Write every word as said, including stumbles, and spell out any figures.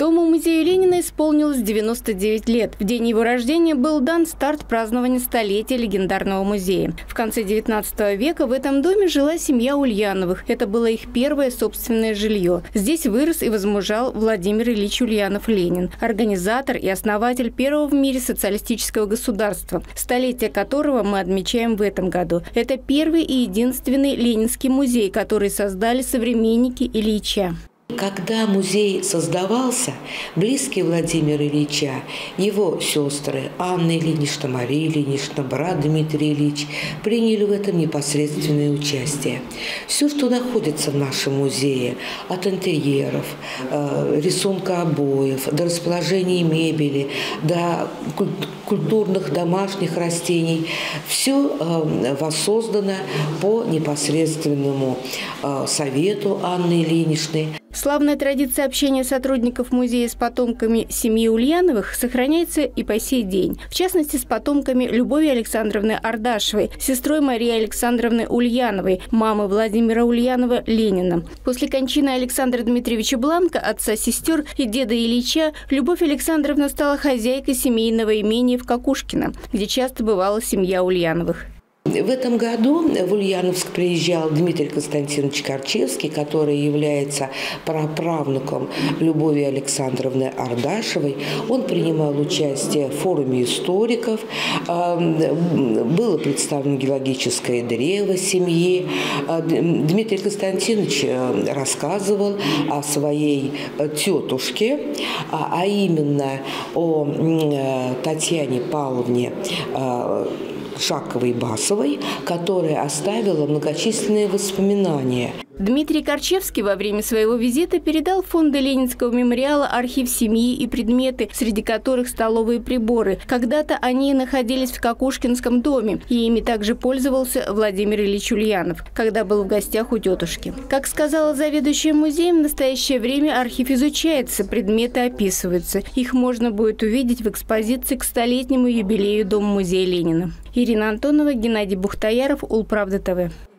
Дому-музею Ленина исполнилось девяносто девять лет. В день его рождения был дан старт празднования столетия легендарного музея. В конце девятнадцатого века в этом доме жила семья Ульяновых. Это было их первое собственное жилье. Здесь вырос и возмужал Владимир Ильич Ульянов-Ленин, организатор и основатель первого в мире социалистического государства, столетие которого мы отмечаем в этом году. Это первый и единственный ленинский музей, который создали современники Ильича. Когда музей создавался, близкие Владимира Ильича, его сестры Анна Ильинична, Мария Ильинична, брат Дмитрий Ильич приняли в этом непосредственное участие. Все, что находится в нашем музее, от интерьеров, э, рисунка обоев, до расположения мебели, до культурных домашних растений, все э, воссоздано по непосредственному э, совету Анны Ильиничны. Славная традиция общения сотрудников музея с потомками семьи Ульяновых сохраняется и по сей день. В частности, с потомками Любови Александровны Ардашевой, сестрой Марии Александровны Ульяновой, мамы Владимира Ульянова-Ленина. После кончины Александра Дмитриевича Бланко, отца сестер и деда Ильича, Любовь Александровна стала хозяйкой семейного имения в Кокушкино, где часто бывала семья Ульяновых. В этом году в Ульяновск приезжал Дмитрий Константинович Корчевский, который является праправнуком Любови Александровны Ардашевой. Он принимал участие в форуме историков. Было представлено геологическое древо семьи. Дмитрий Константинович рассказывал о своей тетушке, а именно о Татьяне Павловне Шаковой-Басовой, которая оставила многочисленные воспоминания. Дмитрий Корчевский во время своего визита передал в фонды Ленинского мемориала архив семьи и предметы, среди которых столовые приборы. Когда-то они находились в Кокушкинском доме, и ими также пользовался Владимир Ильич Ульянов, когда был в гостях у тетушки. Как сказала заведующая музеем, в настоящее время архив изучается, предметы описываются. Их можно будет увидеть в экспозиции к столетнему юбилею Дома-музея Ленина. Ирина Антонова, Геннадий Бухтаяров, Улправда ТВ.